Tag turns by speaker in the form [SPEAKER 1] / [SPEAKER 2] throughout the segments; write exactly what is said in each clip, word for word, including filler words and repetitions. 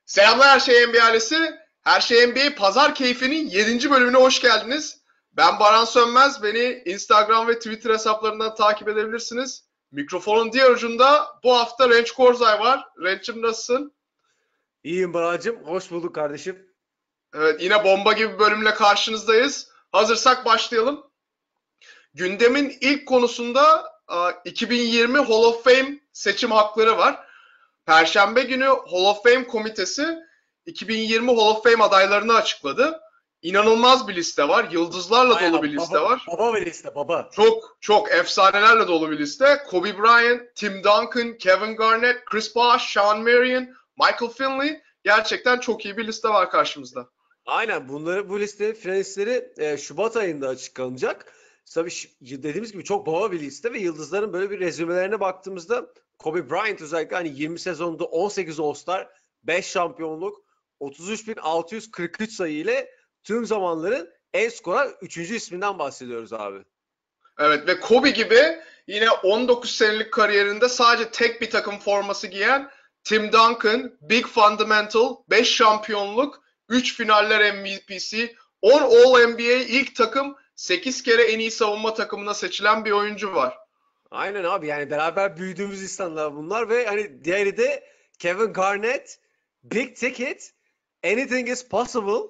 [SPEAKER 1] Selamlar her şey N B A ailesi. Her şey N B A Pazar Keyfi'nin yedinci bölümüne hoş geldiniz. Ben Baran Sönmez. Beni Instagram ve Twitter hesaplarından takip edebilirsiniz. Mikrofonun diğer ucunda bu hafta Renç Korzay var. Renç'im nasılsın?
[SPEAKER 2] İyiyim Baran'cığım. Hoş bulduk kardeşim.
[SPEAKER 1] Evet, yine bomba gibi bir bölümle karşınızdayız. Hazırsak başlayalım. Gündemin ilk konusunda iki bin yirmi Hall of Fame seçim hakları var. Perşembe günü Hall of Fame komitesi iki bin yirmi Hall of Fame adaylarını açıkladı. İnanılmaz bir liste var. Yıldızlarla dolu bir
[SPEAKER 2] Aynen
[SPEAKER 1] liste
[SPEAKER 2] baba.
[SPEAKER 1] var.
[SPEAKER 2] Baba ve liste baba.
[SPEAKER 1] Çok çok efsanelerle dolu bir liste. Kobe Bryant, Tim Duncan, Kevin Garnett, Chris Bosh, Sean Marion, Michael Finley. Gerçekten çok iyi bir liste var karşımızda.
[SPEAKER 2] Aynen bunları bu listenin finalistleri e, Şubat ayında açıklanacak. Tabii ş- dediğimiz gibi çok baba bir liste ve yıldızların böyle bir rezümelerine baktığımızda Kobe Bryant özellikle hani yirmi sezonda on sekiz All-Star, beş şampiyonluk, otuz üç bin altı yüz kırk üç sayı ile tüm zamanların en skorer üçüncü isminden bahsediyoruz abi.
[SPEAKER 1] Evet ve Kobe gibi yine on dokuz senelik kariyerinde sadece tek bir takım forması giyen Tim Duncan, Big Fundamental, beş şampiyonluk, üç finaller M V P'si, on All N B A ilk takım, sekiz kere en iyi savunma takımına seçilen bir oyuncu var.
[SPEAKER 2] Aynen abi yani beraber büyüdüğümüz insanlar bunlar ve hani diğeri de Kevin Garnett, Big Ticket, Anything is Possible.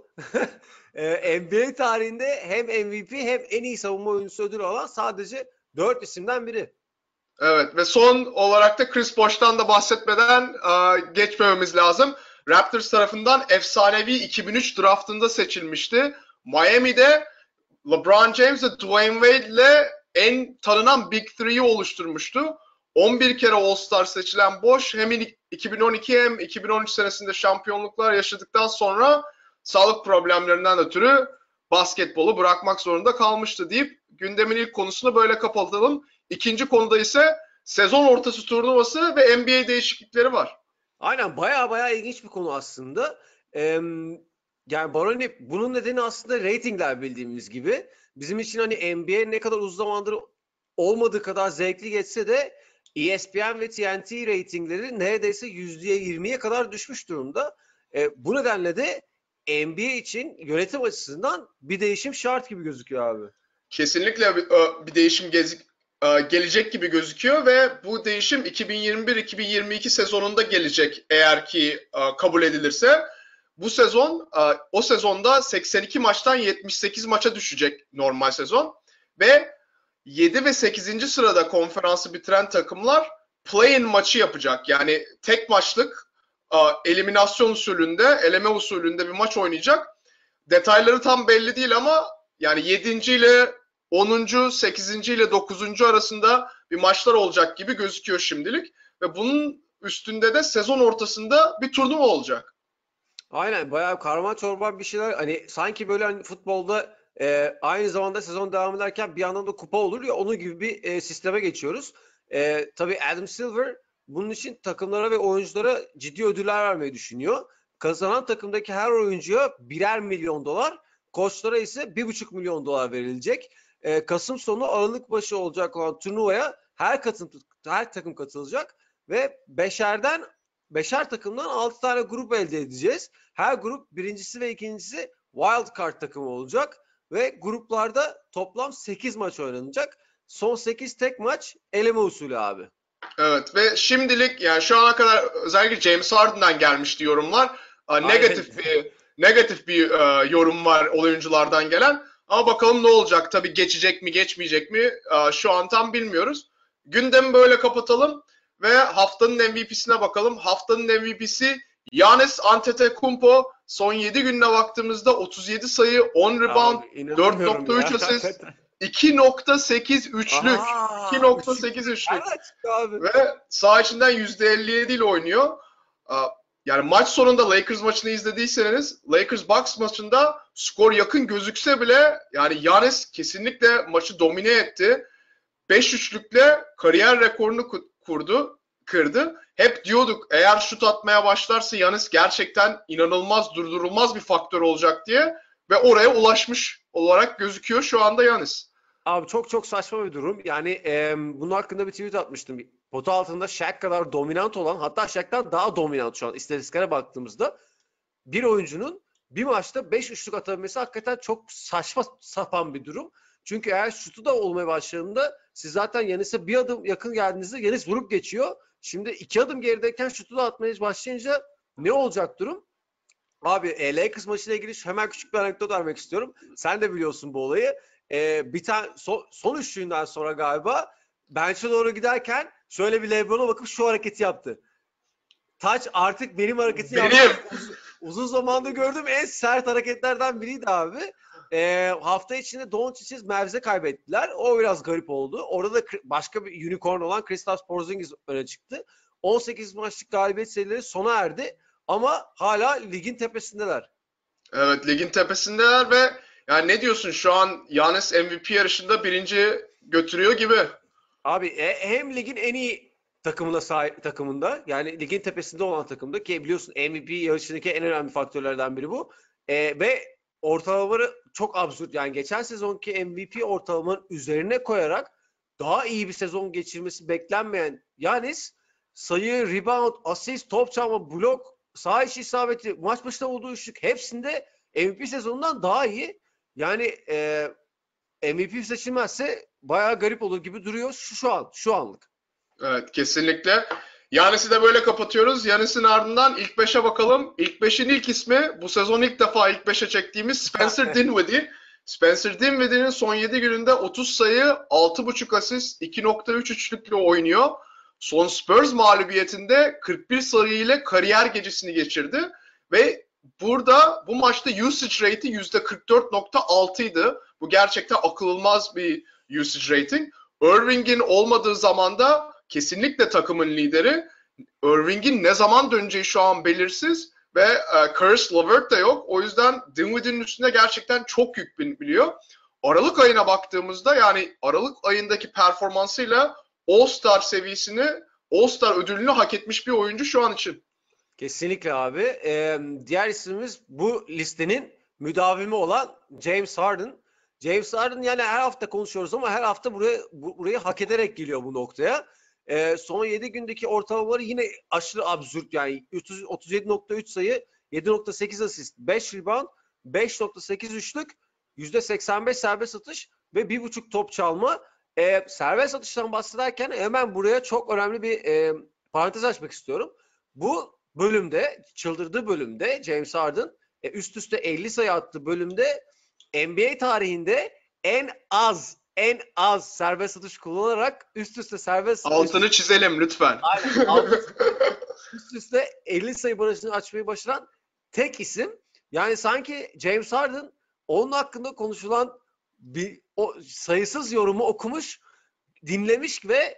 [SPEAKER 2] Ee, N B A tarihinde hem M V P hem en iyi savunma oyuncusu ödülü alan sadece dört isimden biri.
[SPEAKER 1] Evet ve son olarak da Chris Bosh'tan da bahsetmeden e, geçmememiz lazım. Raptors tarafından efsanevi iki bin üç draftında seçilmişti. Miami'de LeBron James ve Dwayne Wade ile en tanınan Big Three'yi oluşturmuştu. on bir kere All-Star seçilen Bosh hem iki bin on iki hem iki bin on üç senesinde şampiyonluklar yaşadıktan sonra sağlık problemlerinden ötürü basketbolu bırakmak zorunda kalmıştı deyip gündemin ilk konusunu böyle kapatalım. İkinci konuda ise sezon ortası turnuvası ve N B A değişiklikleri var.
[SPEAKER 2] Aynen baya baya ilginç bir konu aslında. Ee, yani Baroni bunun nedeni aslında reytingler bildiğimiz gibi. Bizim için hani N B A ne kadar uzun zamandır olmadığı kadar zevkli geçse de E S P N ve T N T reytingleri neredeyse yüzde yirmiye kadar düşmüş durumda. Ee, bu nedenle de N B A için yönetim açısından bir değişim şart gibi gözüküyor abi.
[SPEAKER 1] Kesinlikle bir, bir değişim gezi- gelecek gibi gözüküyor ve bu değişim iki bin yirmi bir iki bin yirmi iki sezonunda gelecek eğer ki kabul edilirse. Bu sezon o sezonda seksen iki maçtan yetmiş sekiz maça düşecek normal sezon ve yedi ve sekizinci sırada konferansı bitiren takımlar play-in maçı yapacak. Yani tek maçlık eliminasyon usulünde, eleme usulünde bir maç oynayacak. Detayları tam belli değil ama yani yedinci ile onuncu, sekizinci ile dokuzuncu arasında bir maçlar olacak gibi gözüküyor şimdilik. Ve bunun üstünde de sezon ortasında bir turnuva olacak.
[SPEAKER 2] Aynen bayağı karma çorba bir şeyler. Hani sanki böyle hani futbolda e, aynı zamanda sezon devam ederken bir yandan da kupa olur ya onun gibi bir e, sisteme geçiyoruz. E, tabii Adam Silver bunun için takımlara ve oyunculara ciddi ödüller vermeyi düşünüyor. Kazanan takımdaki her oyuncuya birer milyon dolar, koçlara ise bir buçuk milyon dolar verilecek. E, Kasım sonu Aralık başı olacak olan turnuvaya her, katım, her takım katılacak ve beşerden beşer takımdan altı tane grup elde edeceğiz. Her grup birincisi ve ikincisi wild card takımı olacak ve gruplarda toplam sekiz maç oynanacak. Son sekiz tek maç eleme usulü abi.
[SPEAKER 1] Evet ve şimdilik yani şu ana kadar özellikle James Harden'dan gelmişti yorumlar.
[SPEAKER 2] Aynen.
[SPEAKER 1] Negatif bir negatif bir e, yorum var oyunculardan gelen. Ama bakalım ne olacak? Tabii geçecek mi, geçmeyecek mi? E, şu an tam bilmiyoruz. Gündemi böyle kapatalım ve haftanın M V P'sine bakalım. Haftanın M V P'si Giannis Antetokounmpo. Son yedi gününe baktığımızda otuz yedi sayı, on rebound,
[SPEAKER 2] Abi inanamıyorum
[SPEAKER 1] dört nokta üç
[SPEAKER 2] ya.
[SPEAKER 1] asist, iki nokta sekiz üçlük.
[SPEAKER 2] Aa, üçlük
[SPEAKER 1] iki nokta sekiz üçlük.
[SPEAKER 2] nereden çıktı abi?
[SPEAKER 1] Ve saha içinden yüzde elli yedi ile oynuyor. Yani maç sonunda Lakers maçını izlediyseniz Lakers Bucks maçında skor yakın gözükse bile yani Giannis kesinlikle maçı domine etti. beş üçlükle kariyer rekorunu kurdu, kırdı. Hep diyorduk eğer şut atmaya başlarsa Giannis gerçekten inanılmaz durdurulmaz bir faktör olacak diye ve oraya ulaşmış olarak gözüküyor şu anda Giannis.
[SPEAKER 2] Abi çok çok saçma bir durum. Yani e, bunun hakkında bir tweet atmıştım. Pota altında Shaq kadar dominant olan, hatta Shaq'tan daha dominant şu an istatistiklere baktığımızda bir oyuncunun bir maçta beş üçlük atabilmesi hakikaten çok saçma sapan bir durum. Çünkü eğer şutu da olmaya başladığında siz zaten Yanis'e bir adım yakın geldiğinizde Yanis vurup geçiyor. Şimdi iki adım gerideyken şutu da atmaya başlayınca ne olacak durum? Abi e, Lakers maçıyla ilgili hemen küçük bir anekdot vermek istiyorum. Sen de biliyorsun bu olayı. E, bir tane so, son üçlüğünden sonra galiba bench'e doğru giderken şöyle bir LeBron'a bakıp şu hareketi yaptı. Taç artık benim hareketi yaptı.
[SPEAKER 1] Benim.
[SPEAKER 2] Uzun, uzun zamanda gördüğüm en sert hareketlerden biriydi abi. E, hafta içinde Doncic'i Mavs'e kaybettiler. O biraz garip oldu. Orada da başka bir unicorn olan Kristaps Porzingis öne çıktı. on sekiz maçlık galibiyet serileri sona erdi. Ama hala ligin tepesindeler.
[SPEAKER 1] Evet, ligin tepesindeler ve yani ne diyorsun, şu an Giannis M V P yarışında birinci götürüyor gibi.
[SPEAKER 2] Abi e, hem ligin en iyi takımına sahip takımında, yani ligin tepesinde olan takımda, ki biliyorsun M V P yarışındaki en önemli faktörlerden biri bu. E, ve ortalamaları çok absürt. Yani geçen sezonki M V P ortalamanın üzerine koyarak daha iyi bir sezon geçirmesi beklenmeyen Giannis sayı, rebound, asist, top çalma, blok, saha içi isabeti, maç başına olduğu üçlük hepsinde M V P sezonundan daha iyi. Yani e, M V P seçilmezse bayağı garip olur gibi duruyor şu, şu an, şu anlık.
[SPEAKER 1] Evet, kesinlikle. Giannis'i de böyle kapatıyoruz. Giannis'in ardından ilk beşe bakalım. İlk beşin ilk ismi, bu sezon ilk defa ilk beşe çektiğimiz Spencer Dinwiddie. Spencer Dinwiddie'nin son yedi gününde otuz sayı, altı buçuk asist, iki nokta üç üçlükle oynuyor. Son Spurs mağlubiyetinde kırk bir sayı ile kariyer gecesini geçirdi. Ve burada bu maçta usage rate'i yüzde kırk dört nokta altı idi. Bu gerçekten akıl almaz bir usage rating. Irving'in olmadığı zamanda kesinlikle takımın lideri. Irving'in ne zaman döneceği şu an belirsiz ve e, Caris LeVert de yok. O yüzden Dinwiddie'nin üstünde gerçekten çok yük biliyor. Aralık ayına baktığımızda, yani Aralık ayındaki performansıyla All-Star seviyesini, All-Star ödülünü hak etmiş bir oyuncu şu an için.
[SPEAKER 2] Kesinlikle abi. Ee, diğer ismimiz bu listenin müdavimi olan James Harden. James Harden, yani her hafta konuşuyoruz ama her hafta buraya bu, burayı hak ederek geliyor bu noktaya. Ee, son yedi gündeki ortalamaları yine aşırı absürt, yani otuz yedi nokta üç sayı, yedi nokta sekiz asist, beş rebound, beş nokta sekiz üçlük, yüzde seksen beş serbest atış ve bir buçuk top çalma. Ee, serbest atıştan bahsederken hemen buraya çok önemli bir e, parantez açmak istiyorum. Bu bölümde, çıldırdığı bölümde James Harden e, üst üste elli sayı attığı bölümde N B A tarihinde en az en az serbest atış kullanarak üst üste serbest
[SPEAKER 1] Altını
[SPEAKER 2] üst,
[SPEAKER 1] çizelim lütfen.
[SPEAKER 2] aynen, altını üst üste elli sayı barajını açmayı başaran tek isim. Yani sanki James Harden onun hakkında konuşulan bir o sayısız yorumu okumuş, dinlemiş ve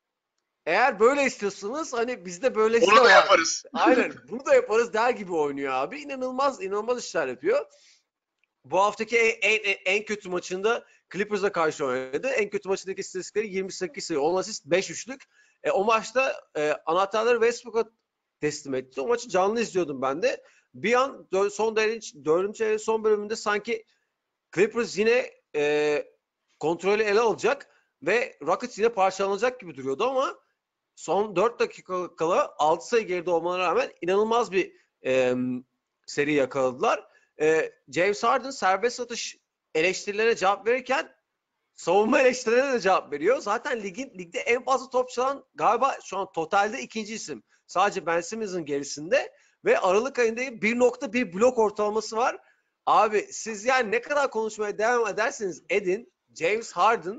[SPEAKER 2] eğer böyle istiyorsanız hani biz de böylesi
[SPEAKER 1] Onu da
[SPEAKER 2] var.
[SPEAKER 1] yaparız.
[SPEAKER 2] Aynen, bunu da yaparız der gibi oynuyor abi. İnanılmaz inanılmaz işler yapıyor. Bu haftaki en, en, en kötü maçında Clippers'a karşı oynadı. En kötü maçındaki istatistikleri yirmi sekiz sayı, on asist, beş üçlük. E, o maçta e, anahtarları Westbrook'a teslim etti. O maçı canlı izliyordum ben de. Bir an son dördüncü, dördüncü son bölümünde sanki Clippers yine e, kontrolü ele alacak ve Rockets yine parçalanacak gibi duruyordu ama son dört dakika kala altı sayı geride olmalarına rağmen inanılmaz bir e, seri yakaladılar. E, James Harden serbest atış eleştirilerine cevap verirken savunma eleştirilerine de cevap veriyor. Zaten ligin ligde en fazla top çalan galiba şu an totalde ikinci isim. Sadece Ben Simmons'ın gerisinde ve Aralık ayında bir nokta bir blok ortalaması var. Abi siz yani ne kadar konuşmaya devam ederseniz edin, James Harden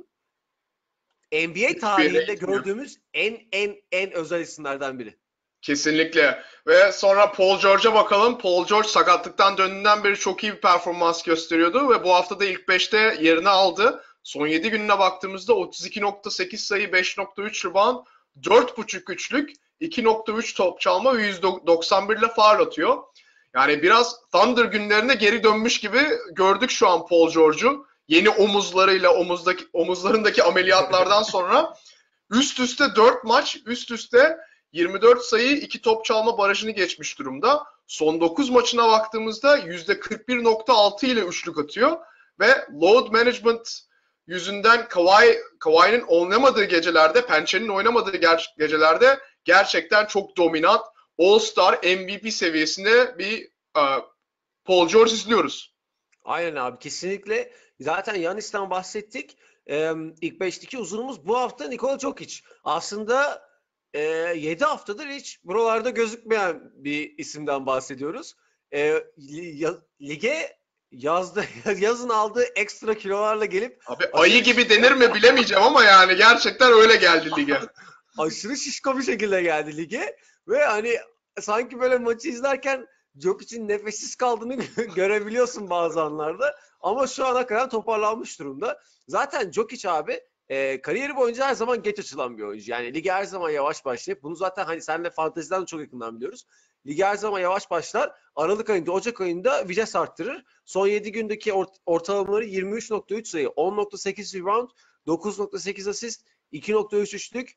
[SPEAKER 2] N B A tarihinde gördüğümüz en en en özel isimlerden biri.
[SPEAKER 1] Kesinlikle. Ve sonra Paul George'a bakalım. Paul George sakatlıktan döndüğünden beri çok iyi bir performans gösteriyordu ve bu hafta da ilk beşte yerini aldı. Son yedi gününe baktığımızda otuz iki nokta sekiz sayı, beş nokta üç rebound, dört buçuk üçlük, iki nokta üç top çalma ve yüz doksan bir ile faul atıyor. Yani biraz Thunder günlerine geri dönmüş gibi gördük şu an Paul George'u. Yeni omuzlarıyla, omuzdaki, omuzlarındaki ameliyatlardan sonra üst üste dört maç, üst üste yirmi dört sayı, iki top çalma barajını geçmiş durumda. Son dokuz maçına baktığımızda yüzde kırk bir nokta altı ile üçlük atıyor ve load management yüzünden Kawhi, Kawhi'nin oynamadığı gecelerde, Pençe'nin oynamadığı ger- gecelerde gerçekten çok dominant, All-Star, M V P seviyesinde bir uh, Paul George izliyoruz.
[SPEAKER 2] Aynen abi, kesinlikle. Zaten Yanis'ten bahsettik. Ee, ilk beşteki uzunumuz bu hafta Nikola Jokic. Aslında e, yedi haftadır hiç buralarda gözükmeyen bir isimden bahsediyoruz. E, li- lige yazda, yazın aldığı ekstra kilolarla gelip
[SPEAKER 1] Abi ayı
[SPEAKER 2] aşırı
[SPEAKER 1] gibi
[SPEAKER 2] şişko,
[SPEAKER 1] denir mi bilemeyeceğim ama yani gerçekten öyle geldi lige.
[SPEAKER 2] aşırı şişko bir şekilde geldi lige. Ve hani sanki böyle maçı izlerken Jokic'in nefessiz kaldığını görebiliyorsun bazı anlarda. Ama şu ana kadar toparlanmış durumda. Zaten Jokic abi e, kariyeri boyunca her zaman geç açılan bir oyuncu. Yani lige her zaman yavaş başlayıp, bunu zaten hani senle fanteziden de çok yakından biliyoruz. Lige her zaman yavaş başlar. Aralık ayında, Ocak ayında vites arttırır. Son yedi gündeki ort- ortalamaları yirmi üç nokta üç sayı, on nokta sekiz rebound, dokuz nokta sekiz asist, iki nokta üç üçlük,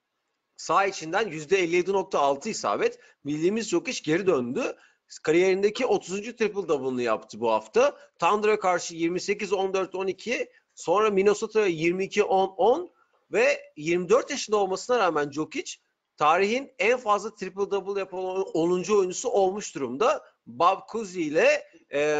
[SPEAKER 2] sağ içinden yüzde elli yedi nokta altı isabet. Bildiğimiz Jokic geri döndü. Kariyerindeki otuzuncu triple double'ını yaptı bu hafta. Thunder'a karşı yirmi sekiz on dört on iki, sonra Minnesota'ya yirmi iki on on ve yirmi dört yaşında olmasına rağmen Jokic tarihin en fazla triple double yapan onuncu oyuncusu olmuş durumda. Bob Cousy ile e,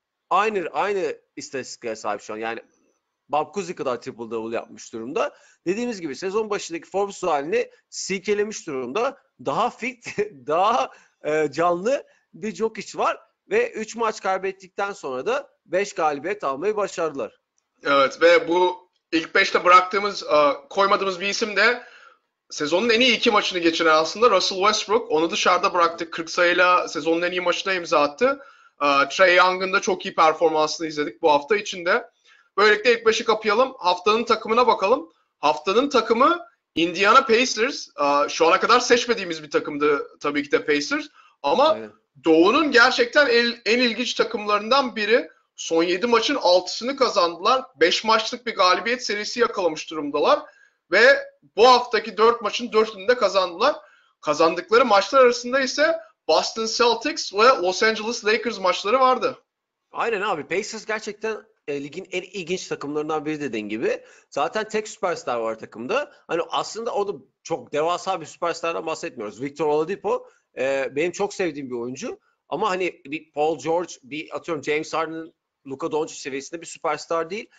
[SPEAKER 2] aynı aynı istatistiklere sahip şu an. Yani Bob Cousy kadar triple double yapmış durumda. Dediğimiz gibi sezon başındaki Forbes halini silkelemiş durumda. Daha fit, daha e, canlı bir Jokic var ve üç maç kaybettikten sonra da beş galibiyet almayı başardılar.
[SPEAKER 1] Evet ve bu ilk beşte bıraktığımız, e, koymadığımız bir isim de sezonun en iyi iki maçını geçiren aslında Russell Westbrook. Onu dışarıda bıraktık. kırk sayıyla sezonun en iyi maçına imza attı. E, Trae Young'ın da çok iyi performansını izledik bu hafta içinde. Böylelikle ilk beşi kapayalım. Haftanın takımına bakalım. Haftanın takımı Indiana Pacers. E, şu ana kadar seçmediğimiz bir takımdı tabii ki de Pacers. Ama
[SPEAKER 2] Aynen.
[SPEAKER 1] Doğu'nun gerçekten en, en ilginç takımlarından biri. Son yedi maçın altısını kazandılar. beş maçlık bir galibiyet serisi yakalamış durumdalar. Ve bu haftaki dört maçın dördünü de kazandılar. Kazandıkları maçlar arasında ise Boston Celtics ve Los Angeles Lakers maçları vardı.
[SPEAKER 2] Aynen abi. Pacers gerçekten e, ligin en ilginç takımlarından biri dediğin gibi. Zaten tek süperstar var takımda. Hani aslında o da çok devasa bir süperstardan bahsetmiyoruz. Victor Oladipo e, benim çok sevdiğim bir oyuncu. Ama hani bir Paul George, bir atıyorum James Harden, Luka Doncic seviyesinde bir süperstar değil.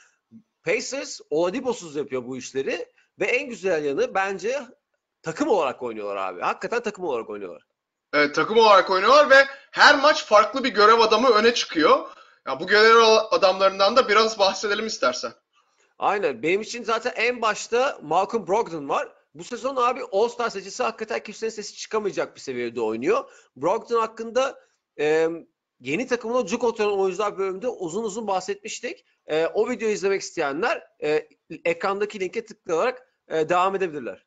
[SPEAKER 2] Pacers Oladipo'suz yapıyor bu işleri ve en güzel yanı bence takım olarak oynuyorlar abi. Hakikaten takım olarak oynuyorlar.
[SPEAKER 1] E, takım olarak oynuyorlar ve her maç farklı bir görev adamı öne çıkıyor. Ya bu görev adamlarından da biraz bahsedelim istersen.
[SPEAKER 2] Aynen. Benim için zaten en başta Malcolm Brogdon var. Bu sezon abi All-Star seçisi hakikaten kimsenin sesi çıkamayacak bir seviyede oynuyor. Brogdon hakkında e, yeni takımına cuk oturan oyuncular bölümünde uzun uzun bahsetmiştik. E, o videoyu izlemek isteyenler e, ekrandaki linke tıklayarak e, devam edebilirler.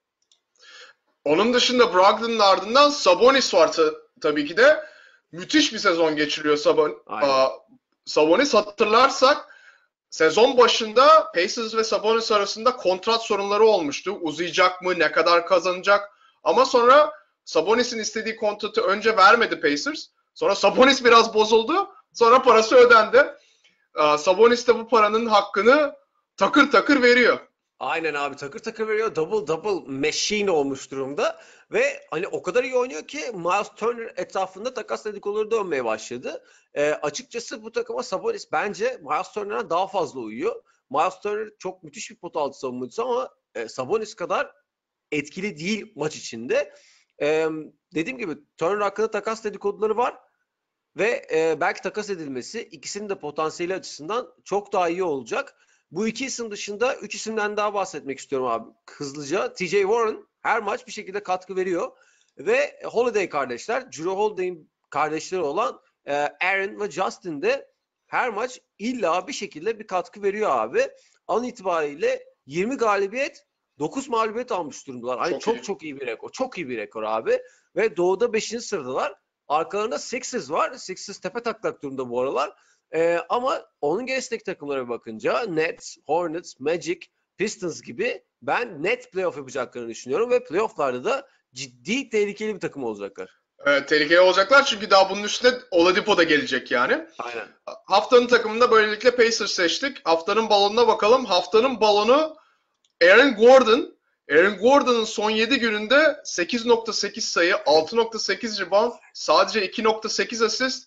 [SPEAKER 1] Onun dışında Brogdon'un ardından Sabonis var ta- tabii ki de. Müthiş bir sezon geçiriyor Sabon
[SPEAKER 2] Aynen.
[SPEAKER 1] Aa, Sabonis. Hatırlarsak sezon başında Pacers ve Sabonis arasında kontrat sorunları olmuştu. Uzayacak mı? Ne kadar kazanacak? Ama sonra Sabonis'in istediği kontratı önce vermedi Pacers. Sonra Sabonis biraz bozuldu. Sonra parası ödendi. Aa, Sabonis de bu paranın hakkını takır takır veriyor.
[SPEAKER 2] Aynen abi, takır takır veriyor. Double double machine olmuş durumda. Ve hani o kadar iyi oynuyor ki Miles Turner etrafında takas dedikoduları dönmeye başladı. Ee, açıkçası bu takıma Sabonis bence Miles Turner'dan daha fazla uyuyor. Miles Turner çok müthiş bir pot altı savunucusu ama e, Sabonis kadar etkili değil maç içinde. Ee, dediğim gibi Turner hakkında takas dedikoduları var. Ve e, belki takas edilmesi ikisinin de potansiyeli açısından çok daha iyi olacak. Bu iki isim dışında üç isimden daha bahsetmek istiyorum abi hızlıca. T J Warren her maç bir şekilde katkı veriyor. Ve Holiday kardeşler, Jrue Holiday'in kardeşleri olan e, Aaron ve Justin de her maç illa bir şekilde bir katkı veriyor abi. An itibariyle yirmi galibiyet, dokuz mağlubiyet almış durumdalar. Hani
[SPEAKER 1] Çok
[SPEAKER 2] çok
[SPEAKER 1] iyi.
[SPEAKER 2] çok iyi bir rekor. Çok iyi bir rekor abi. Ve Doğu'da beşinci sıradalar. Arkalarında Sixers var. Sixers tepe taklak durumda bu aralar. Ee, ama onun gerisindeki takımlara bakınca Nets, Hornets, Magic, Pistons gibi ben net playoff yapacaklarını düşünüyorum ve playofflarda da ciddi tehlikeli bir takım olacaklar.
[SPEAKER 1] Evet, tehlikeli olacaklar çünkü daha bunun üstüne Oladipo da gelecek yani.
[SPEAKER 2] Aynen.
[SPEAKER 1] Haftanın takımında böylelikle Pacers seçtik. Haftanın balonuna bakalım. Haftanın balonu Aaron Gordon. Aaron Gordon'ın son yedi gününde sekiz nokta sekiz sayı, altı nokta sekiz rebound, sadece iki nokta sekiz asist,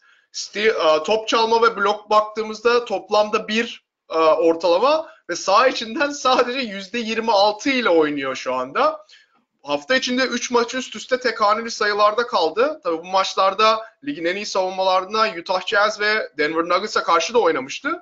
[SPEAKER 1] top çalma ve blok baktığımızda toplamda bir ortalama ve saha içinden sadece yüzde yirmi altı ile oynuyor şu anda. Hafta içinde üç maç üst üste tek haneli sayılarda kaldı. Tabii bu maçlarda ligin en iyi savunmalarından Utah Jazz ve Denver Nuggets'a karşı da oynamıştı.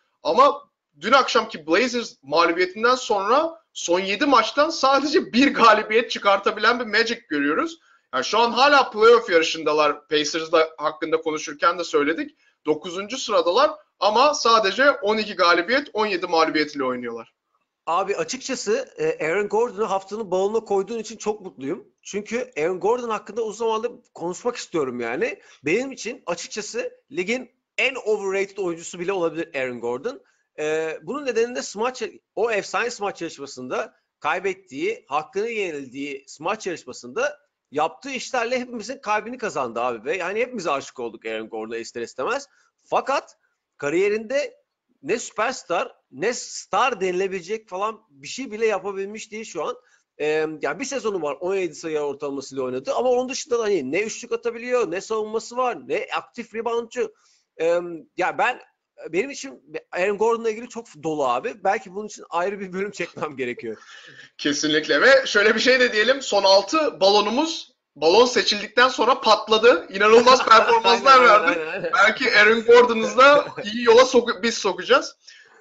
[SPEAKER 1] Ama dün akşamki Blazers mağlubiyetinden sonra son yedi maçtan sadece bir galibiyet çıkartabilen bir Magic görüyoruz. Yani şu an hala playoff yarışındalar. Pacers'la hakkında konuşurken de söyledik. dokuzuncu sıradalar ama sadece on iki galibiyet, on yedi mağlubiyet ile oynuyorlar.
[SPEAKER 2] Abi açıkçası Aaron Gordon'u haftanın balonuna koyduğun için çok mutluyum. Çünkü Aaron Gordon hakkında uzun zamandır konuşmak istiyorum yani. Benim için açıkçası ligin en overrated oyuncusu bile olabilir Aaron Gordon. Ee, bunun nedeni de smaç, o efsane smaç yarışmasında kaybettiği, hakkını yenildiği smaç yarışmasında yaptığı işlerle hepimizin kalbini kazandı abi. Ve yani hepimiz aşık olduk Aaron Gordon'a ister istemez. Fakat kariyerinde ne süperstar ne star denilebilecek falan bir şey bile yapabilmiş değil şu an. Ee, yani bir sezonu var on yedi sayı ortalamasıyla oynadı ama onun dışında da hani ne üçlük atabiliyor, ne savunması var, ne aktif reboundçu. Ee, ya ben benim için Aaron Gordon'la ilgili çok dolu abi. Belki bunun için ayrı bir bölüm çekmem gerekiyor.
[SPEAKER 1] Kesinlikle ve şöyle bir şey de diyelim, son altı balonumuz balon seçildikten sonra patladı. İnanılmaz performanslar
[SPEAKER 2] aynen, aynen,
[SPEAKER 1] verdi.
[SPEAKER 2] aynen, aynen.
[SPEAKER 1] Belki Aaron Gordon'u da iyi yola sok biz sokacağız.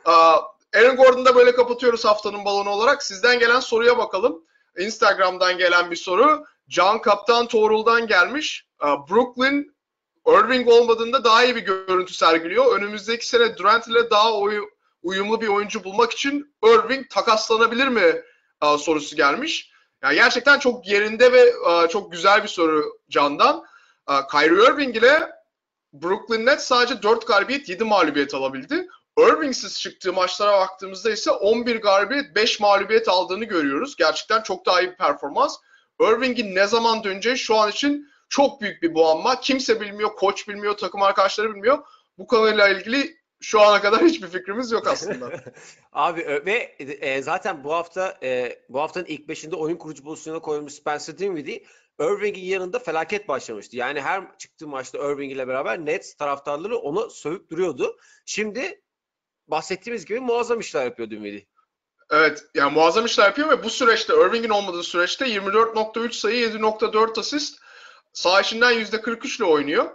[SPEAKER 1] Aaron Gordon'u da böyle kapatıyoruz haftanın balonu olarak. Sizden gelen soruya bakalım. Instagram'dan gelen bir soru. Can Kaptan Tuğrul'dan gelmiş. Brooklyn Irving olmadığında daha iyi bir görüntü sergiliyor. Önümüzdeki sene Durant ile daha oy- uyumlu bir oyuncu bulmak için Irving takaslanabilir mi e, sorusu gelmiş. Yani gerçekten çok yerinde ve e, çok güzel bir soru Can'dan. E, Kyrie Irving ile Brooklyn Nets sadece dört galibiyet, yedi mağlubiyet alabildi. Irving'siz çıktığı maçlara baktığımızda ise on bir galibiyet, beş mağlubiyet aldığını görüyoruz. Gerçekten çok daha iyi bir performans. Irving'in ne zaman döneceği şu an için çok büyük bir muamma. Kimse bilmiyor, koç bilmiyor, takım arkadaşları bilmiyor. Bu konuyla ilgili şu ana kadar hiçbir fikrimiz yok aslında.
[SPEAKER 2] Abi ve e, zaten bu hafta e, bu haftanın ilk beşinde oyun kurucu pozisyonuna koyulmuş Spencer Dinwiddie Irving'in yanında felaket başlamıştı. Yani her çıktığı maçta Irving ile beraber Nets taraftarları onu sövüp duruyordu. Şimdi bahsettiğimiz gibi muazzam işler yapıyor Dinwiddie.
[SPEAKER 1] Evet, yani muazzam işler yapıyor ve bu süreçte, Irving'in olmadığı süreçte yirmi dört nokta üç sayı, yedi nokta dört asist, sağ içinden yüzde kırk üç ile oynuyor.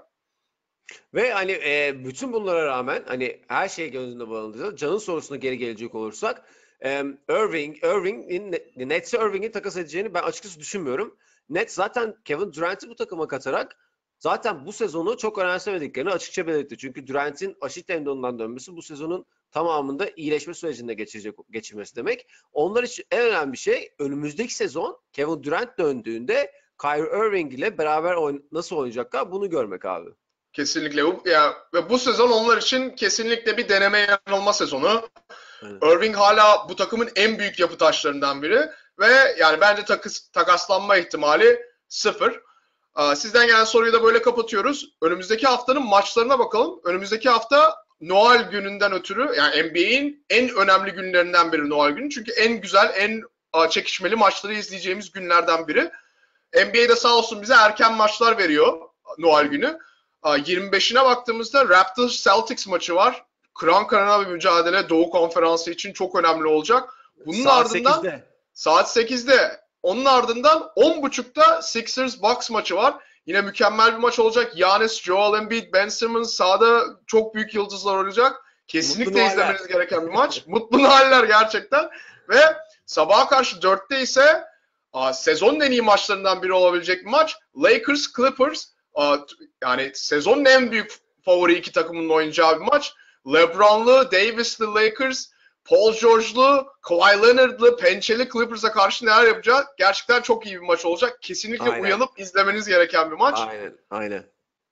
[SPEAKER 2] Ve hani e, bütün bunlara rağmen hani her şey göz önünde bulundurulduğunda Can'ın sorusuna geri gelecek olursak e, Irving, Irving'in Nets'e Irving'in takas edeceğini ben açıkçası düşünmüyorum. Nets zaten Kevin Durant'i bu takıma katarak zaten bu sezonu çok önemsemediklerini açıkça belirtti. Çünkü Durant'in aşil tendonundan dönmesi bu sezonun tamamında iyileşme sürecinde geçirecek geçirmesi demek. Onlar için en önemli şey önümüzdeki sezon Kevin Durant döndüğünde Kyrie Irving ile beraber oyn- nasıl oynayacaklar bunu görmek abi.
[SPEAKER 1] Kesinlikle. Bu, ya, ve bu sezon onlar için kesinlikle bir deneme yanılma sezonu.
[SPEAKER 2] Evet.
[SPEAKER 1] Irving hala bu takımın en büyük yapı taşlarından biri ve yani bence takıs, takaslanma ihtimali sıfır. Sizden gelen soruyu da böyle kapatıyoruz. Önümüzdeki haftanın maçlarına bakalım. Önümüzdeki hafta Noel gününden ötürü, yani N B A'in en önemli günlerinden biri Noel günü. Çünkü en güzel, en çekişmeli maçları izleyeceğimiz günlerden biri. N B A'de sağ olsun bize erken maçlar veriyor Noel günü. yirmi beşine baktığımızda Raptors Celtics maçı var. Kıran kırana bir mücadele, Doğu Konferansı için çok önemli olacak. Bunun
[SPEAKER 2] Saat
[SPEAKER 1] ardından
[SPEAKER 2] sekizde.
[SPEAKER 1] saat sekizde, onun ardından on buçukta Sixers Bucks maçı var. Yine mükemmel bir maç olacak. Giannis, Joel Embiid, Ben Simmons sahada çok büyük yıldızlar olacak. Kesinlikle izlemeniz gereken bir maç. Mutlu Noeller gerçekten. Ve sabaha karşı dörtte ise sezonun en iyi maçlarından biri olabilecek bir maç. Lakers Clippers. Yani sezonun en büyük favori iki takımın oynayacağı bir maç. LeBron'lu, Davis'li Lakers, Paul George'lu, Kawhi Leonard'lı, pençeli Clippers'a karşı neler yapacak? Gerçekten çok iyi bir maç olacak. Kesinlikle
[SPEAKER 2] Aynen.
[SPEAKER 1] uyanıp izlemeniz gereken bir maç.
[SPEAKER 2] Aynen, aynen.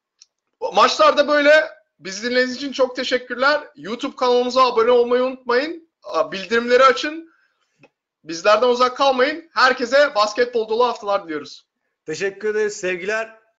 [SPEAKER 1] Maçlarda böyle. Bizi dinlediğiniz için çok teşekkürler. YouTube kanalımıza abone olmayı unutmayın. Bildirimleri açın. Bizlerden uzak kalmayın. Herkese basketbol dolu haftalar diliyoruz.
[SPEAKER 2] Teşekkür ederiz. Sevgiler.